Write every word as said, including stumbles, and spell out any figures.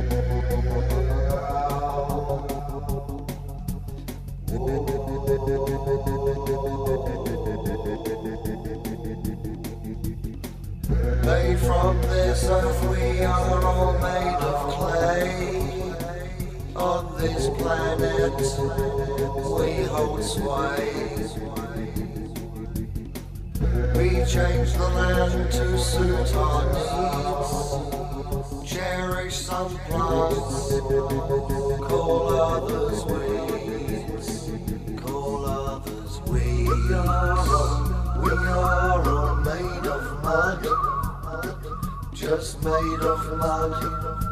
Made from this earth, we are all made of clay. On this planet, we hold sway. We change the land to suit our needs. Cherish some plants, call others weeds. Call others weeds. We are, we are all made of mud, just made of mud.